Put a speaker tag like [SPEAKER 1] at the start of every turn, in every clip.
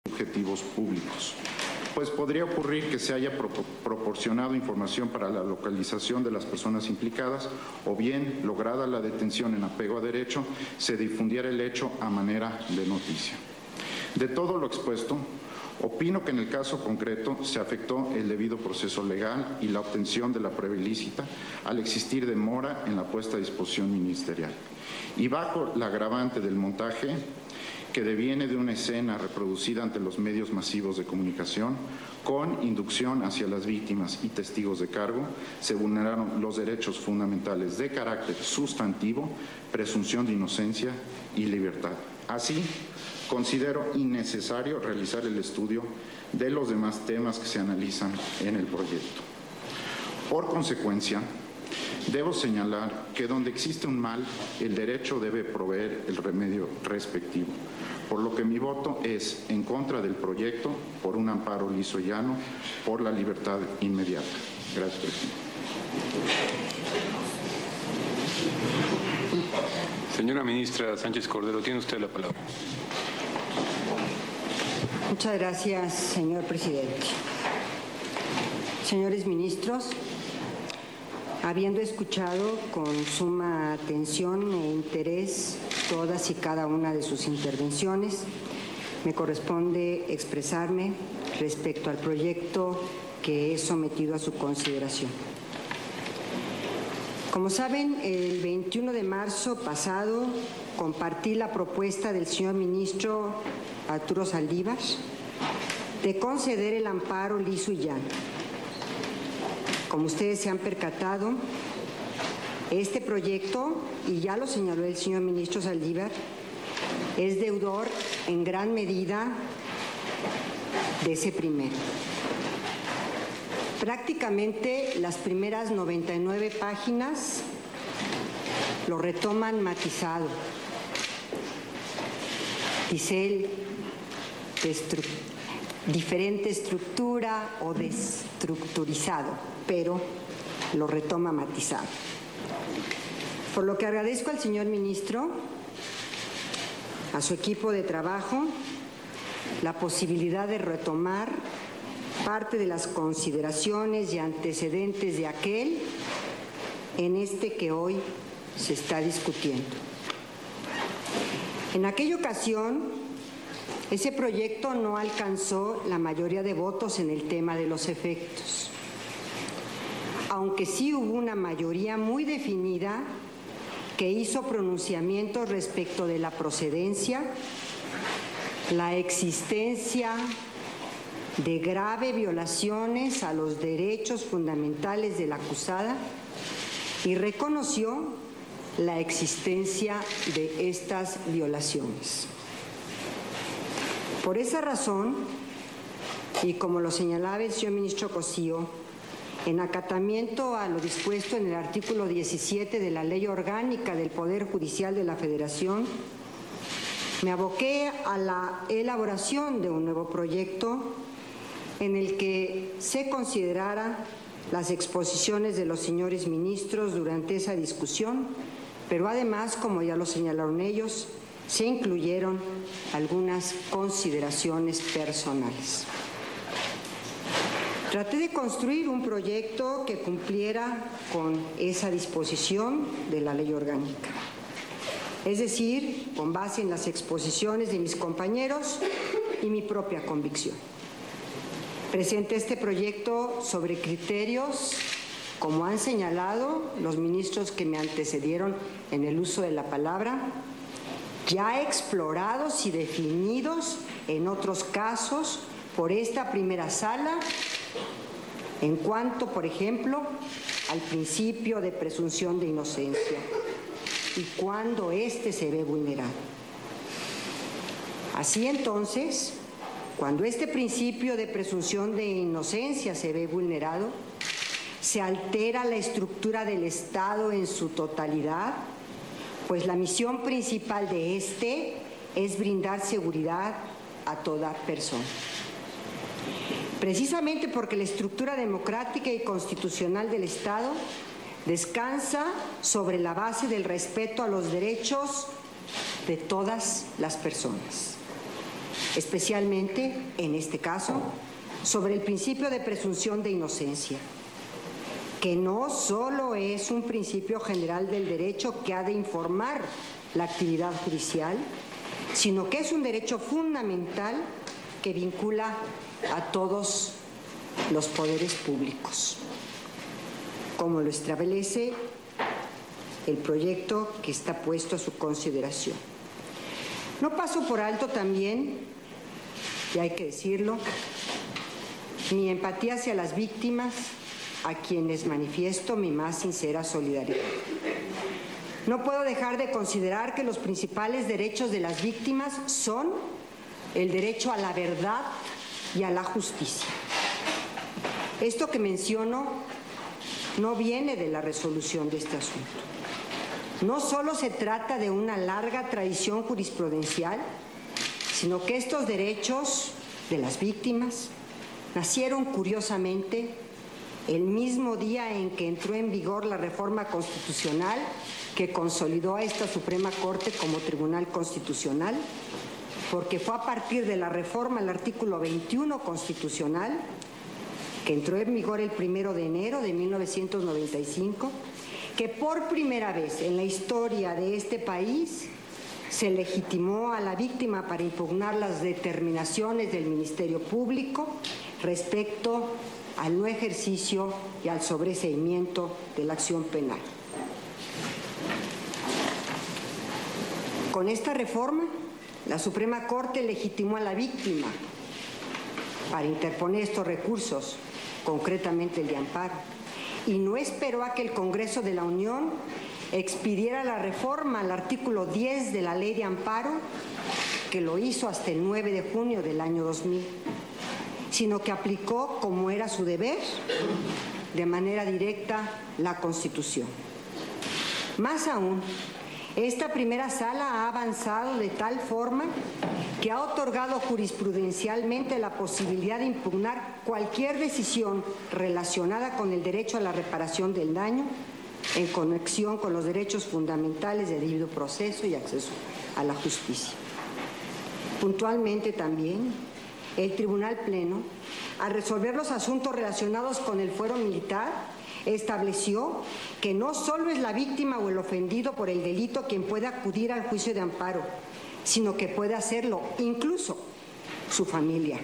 [SPEAKER 1] objetivos públicos, pues podría ocurrir que se haya proporcionado información para la localización de las personas implicadas o bien, lograda la detención en apego a derecho, se difundiera el hecho a manera de noticia. De todo lo expuesto, opino que en el caso concreto se afectó el debido proceso legal y la obtención de la prueba ilícita al existir demora en la puesta a disposición ministerial. Y bajo la agravante del montaje, que deviene de una escena reproducida ante los medios masivos de comunicación, con inducción hacia las víctimas y testigos de cargo, se vulneraron los derechos fundamentales de carácter sustantivo, presunción de inocencia y libertad. Así, considero innecesario realizar el estudio de los demás temas que se analizan en el proyecto. Por consecuencia, debo señalar que donde existe un mal, el derecho debe proveer el remedio respectivo, por lo que mi voto es en contra del proyecto por un amparo liso y llano, por la libertad inmediata. Gracias, presidente.
[SPEAKER 2] Señora ministra Sánchez Cordero, tiene usted la palabra.
[SPEAKER 3] Muchas gracias, señor presidente. Señores ministros, habiendo escuchado con suma atención e interés todas y cada una de sus intervenciones, me corresponde expresarme respecto al proyecto que he sometido a su consideración. Como saben, el 21 de marzo pasado compartí la propuesta del señor ministro Arturo Saldívar de conceder el amparo liso y llano. Como ustedes se han percatado, este proyecto, y ya lo señaló el señor ministro Saldívar, es deudor en gran medida de ese primero. Prácticamente las primeras 99 páginas lo retoman matizado. Dice él, diferente estructura o destructurizado, pero lo retoma matizado. Por lo que agradezco al señor ministro, a su equipo de trabajo, la posibilidad de retomar parte de las consideraciones y antecedentes de aquel en este que hoy se está discutiendo. En aquella ocasión, ese proyecto no alcanzó la mayoría de votos en el tema de los efectos, aunque sí hubo una mayoría muy definida que hizo pronunciamientos respecto de la procedencia, la existencia de graves violaciones a los derechos fundamentales de la acusada y reconoció la existencia de estas violaciones. Por esa razón, y como lo señalaba el señor ministro Cosío, en acatamiento a lo dispuesto en el artículo 17 de la Ley Orgánica del Poder Judicial de la Federación, me aboqué a la elaboración de un nuevo proyecto en el que se considerara las exposiciones de los señores ministros durante esa discusión, pero además, como ya lo señalaron ellos, se incluyeron algunas consideraciones personales. Traté de construir un proyecto que cumpliera con esa disposición de la ley orgánica, es decir, con base en las exposiciones de mis compañeros y mi propia convicción. Presenté este proyecto sobre criterios, como han señalado los ministros que me antecedieron en el uso de la palabra, ya explorados y definidos en otros casos por esta primera sala, en cuanto, por ejemplo, al principio de presunción de inocencia y cuando éste se ve vulnerado. Así entonces, cuando este principio de presunción de inocencia se ve vulnerado, se altera la estructura del Estado en su totalidad, pues la misión principal de este es brindar seguridad a toda persona. Precisamente porque la estructura democrática y constitucional del Estado descansa sobre la base del respeto a los derechos de todas las personas. especialmente, en este caso, sobre el principio de presunción de inocencia, que no solo es un principio general del derecho que ha de informar la actividad judicial, sino que es un derecho fundamental que vincula a todos los poderes públicos, como lo establece el proyecto que está puesto a su consideración. No paso por alto también, y hay que decirlo, mi empatía hacia las víctimas, a quienes manifiesto mi más sincera solidaridad. No puedo dejar de considerar que los principales derechos de las víctimas son el derecho a la verdad y a la justicia. Esto que menciono no viene de la resolución de este asunto. No solo se trata de una larga tradición jurisprudencial, sino que estos derechos de las víctimas nacieron curiosamente el mismo día en que entró en vigor la reforma constitucional que consolidó a esta Suprema Corte como Tribunal Constitucional, porque fue a partir de la reforma al artículo 21 constitucional, que entró en vigor el 1 de enero de 1995, que por primera vez en la historia de este país se legitimó a la víctima para impugnar las determinaciones del Ministerio Público respecto al no ejercicio y al sobreseimiento de la acción penal. Con esta reforma, la Suprema Corte legitimó a la víctima para interponer estos recursos, concretamente el de amparo, y no esperó a que el Congreso de la Unión expidiera la reforma al artículo 10 de la Ley de Amparo, que lo hizo hasta el 9 de junio del año 2000, sino que aplicó, como era su deber, de manera directa la Constitución. Más aún, esta primera sala ha avanzado de tal forma que ha otorgado jurisprudencialmente la posibilidad de impugnar cualquier decisión relacionada con el derecho a la reparación del daño en conexión con los derechos fundamentales de debido proceso y acceso a la justicia. Puntualmente también, el Tribunal Pleno, al resolver los asuntos relacionados con el fuero militar, estableció que no solo es la víctima o el ofendido por el delito quien puede acudir al juicio de amparo, sino que puede hacerlo incluso su familia.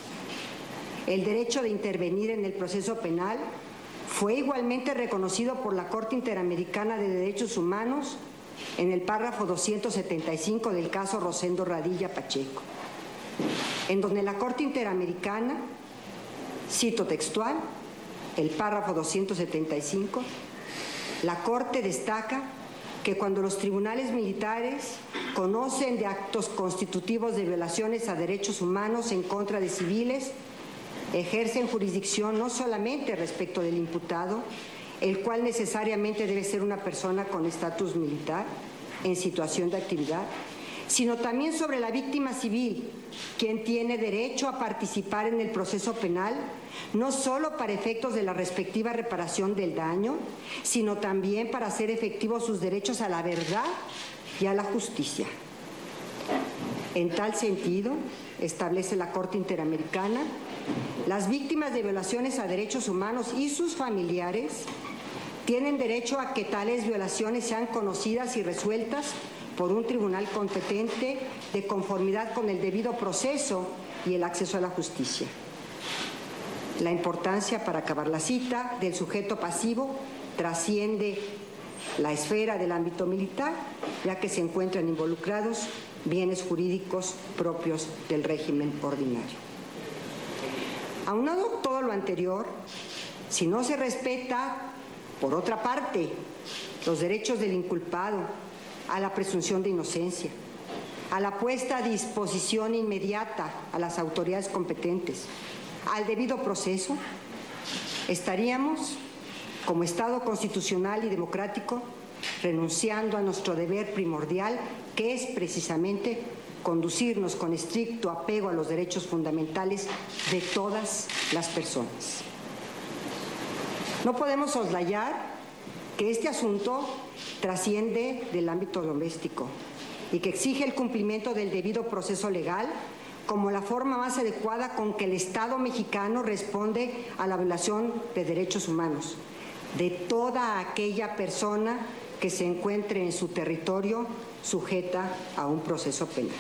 [SPEAKER 3] El derecho de intervenir en el proceso penal fue igualmente reconocido por la Corte Interamericana de Derechos Humanos en el párrafo 275 del caso Rosendo Radilla Pacheco, en donde la Corte Interamericana, cito textual, el párrafo 275, la Corte destaca que cuando los tribunales militares conocen de actos constitutivos de violaciones a derechos humanos en contra de civiles, ejercen jurisdicción no solamente respecto del imputado, el cual necesariamente debe ser una persona con estatus militar en situación de actividad, sino también sobre la víctima civil, quien tiene derecho a participar en el proceso penal, no solo para efectos de la respectiva reparación del daño, sino también para hacer efectivos sus derechos a la verdad y a la justicia. En tal sentido, establece la Corte Interamericana, las víctimas de violaciones a derechos humanos y sus familiares tienen derecho a que tales violaciones sean conocidas y resueltas por un tribunal competente de conformidad con el debido proceso y el acceso a la justicia. La importancia, para acabar la cita, del sujeto pasivo trasciende la esfera del ámbito militar, ya que se encuentran involucrados bienes jurídicos propios del régimen ordinario. Aunado todo lo anterior, si no se respeta, por otra parte, los derechos del inculpado a la presunción de inocencia, a la puesta a disposición inmediata a las autoridades competentes, al debido proceso, estaríamos, como Estado constitucional y democrático, renunciando a nuestro deber primordial, que es precisamente conducirnos con estricto apego a los derechos fundamentales de todas las personas. No podemos soslayar que este asunto trasciende del ámbito doméstico y que exige el cumplimiento del debido proceso legal como la forma más adecuada con que el Estado mexicano responde a la violación de derechos humanos de toda aquella persona que se encuentre en su territorio sujeta a un proceso penal.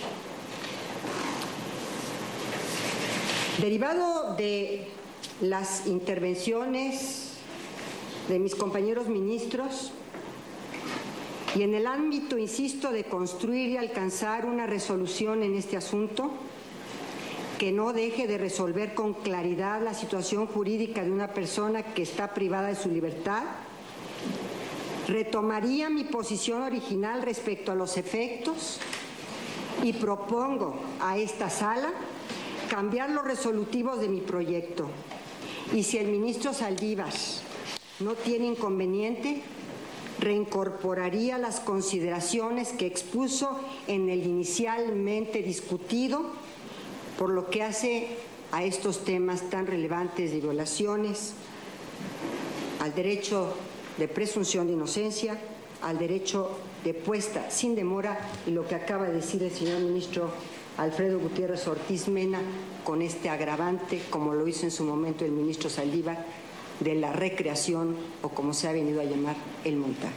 [SPEAKER 3] Derivado de las intervenciones de mis compañeros ministros y en el ámbito, insisto, de construir y alcanzar una resolución en este asunto que no deje de resolver con claridad la situación jurídica de una persona que está privada de su libertad, retomaría mi posición original respecto a los efectos y propongo a esta sala cambiar los resolutivos de mi proyecto. Y si el ministro Saldívar no tiene inconveniente, reincorporaría las consideraciones que expuso en el inicialmente discutido, por lo que hace a estos temas tan relevantes de violaciones, al derecho de presunción de inocencia, al derecho de puesta sin demora y lo que acaba de decir el señor ministro Alfredo Gutiérrez Ortiz Mena, con este agravante, como lo hizo en su momento el ministro Saldívar, de la recreación o como se ha venido a llamar el montaje.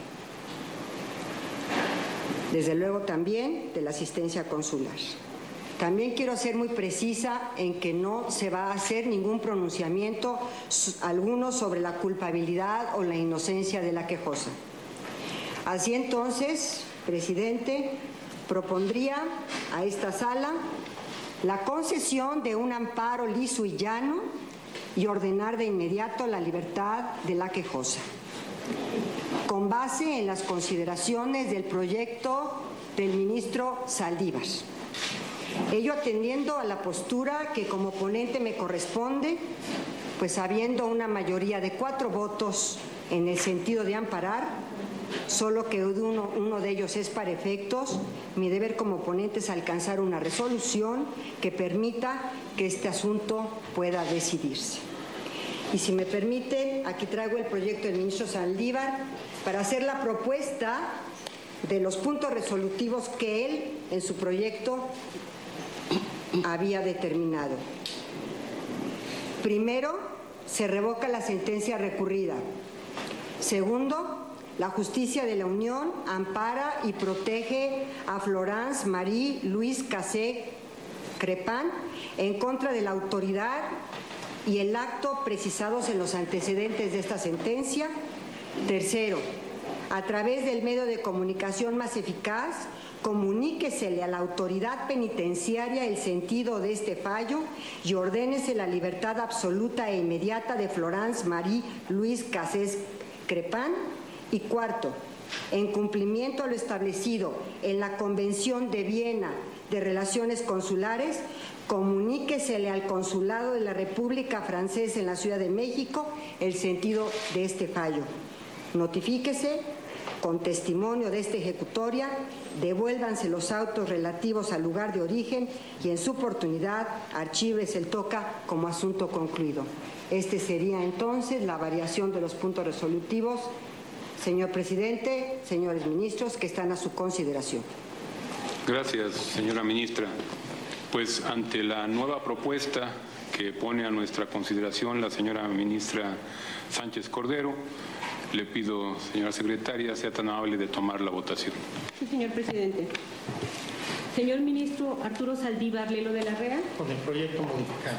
[SPEAKER 3] Desde luego también de la asistencia consular. También quiero ser muy precisa en que no se va a hacer ningún pronunciamiento alguno sobre la culpabilidad o la inocencia de la quejosa. Así entonces, presidente, propondría a esta sala la concesión de un amparo liso y llano y ordenar de inmediato la libertad de la quejosa, con base en las consideraciones del proyecto del ministro Saldívar. Ello atendiendo a la postura que como ponente me corresponde, pues habiendo una mayoría de 4 votos en el sentido de amparar, solo que uno de ellos es para efectos, mi deber como ponente es alcanzar una resolución que permita que este asunto pueda decidirse. Y si me permiten, aquí traigo el proyecto del ministro Saldívar para hacer la propuesta de los puntos resolutivos que él en su proyecto había determinado. Primero, se revoca la sentencia recurrida. Segundo, la justicia de la Unión ampara y protege a Florence Marie Louise Cassé Crepin en contra de la autoridad y el acto precisados en los antecedentes de esta sentencia. Tercero, a través del medio de comunicación más eficaz, comuníquesele a la autoridad penitenciaria el sentido de este fallo y ordénese la libertad absoluta e inmediata de Florence Marie Louise Cassé Crepin. Y cuarto, en cumplimiento a lo establecido en la Convención de Viena de Relaciones Consulares, comuníquesele al Consulado de la República Francesa en la Ciudad de México el sentido de este fallo. Notifíquese con testimonio de esta ejecutoria, devuélvanse los autos relativos al lugar de origen y en su oportunidad archívese el TOCA como asunto concluido. Este sería entonces la variación de los puntos resolutivos. Señor presidente, señores ministros, que están a su consideración.
[SPEAKER 2] Gracias, señora ministra. Pues ante la nueva propuesta que pone a nuestra consideración la señora ministra Sánchez Cordero, le pido, señora secretaria, sea tan amable de tomar la votación.
[SPEAKER 4] Sí, señor presidente. Señor ministro Arturo Saldívar Lelo de la Rea.
[SPEAKER 5] Con el proyecto modificado.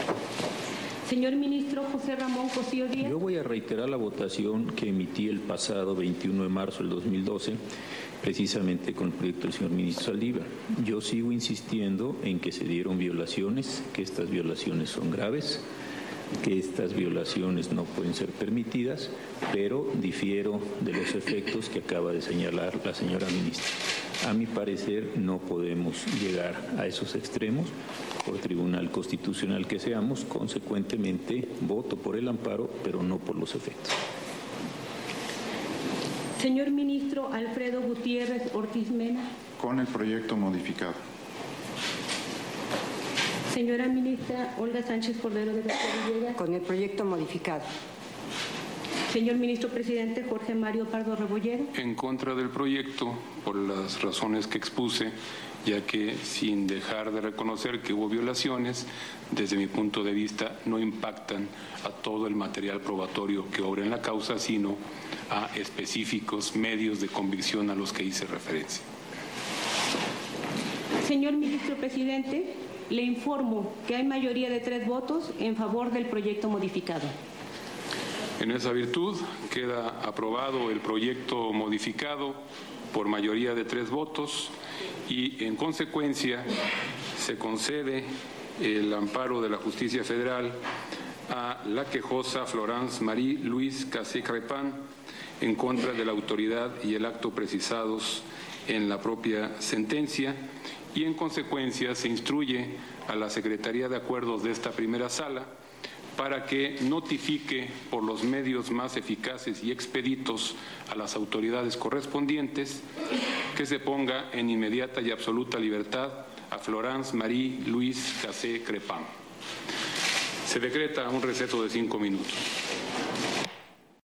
[SPEAKER 4] Señor ministro José Ramón Cosío Díaz.
[SPEAKER 6] Yo voy a reiterar la votación que emití el pasado 21 de marzo del 2012, precisamente con el proyecto del señor ministro Saldívar. Yo sigo insistiendo en que se dieron violaciones, que estas violaciones son graves, que estas violaciones no pueden ser permitidas, pero difiero de los efectos que acaba de señalar la señora ministra. A mi parecer, no podemos llegar a esos extremos, por tribunal constitucional que seamos, consecuentemente voto por el amparo, pero no por los efectos.
[SPEAKER 4] Señor ministro Alfredo Gutiérrez Ortiz Mena.
[SPEAKER 1] Con el proyecto modificado.
[SPEAKER 4] Señora ministra Olga Sánchez Cordero de García Villegas.
[SPEAKER 3] Con el proyecto modificado.
[SPEAKER 4] Señor ministro presidente Jorge Mario Pardo Rebollero.
[SPEAKER 2] En contra del proyecto, por las razones que expuse, ya que sin dejar de reconocer que hubo violaciones, desde mi punto de vista no impactan a todo el material probatorio que obra en la causa, sino a específicos medios de convicción a los que hice referencia.
[SPEAKER 4] Señor Ministro Presidente, le informo que hay mayoría de 3 votos en favor del proyecto modificado.
[SPEAKER 2] En esa virtud, queda aprobado el proyecto modificado por mayoría de 3 votos y, en consecuencia, se concede el amparo de la Justicia Federal a la quejosa Florence Marie Louise Cassé-Crepin en contra de la autoridad y el acto precisados en la propia sentencia, y en consecuencia se instruye a la Secretaría de Acuerdos de esta primera sala para que notifique por los medios más eficaces y expeditos a las autoridades correspondientes que se ponga en inmediata y absoluta libertad a Florence Marie Louise Cassé-Crepin. Se decreta un receso de 5 minutos.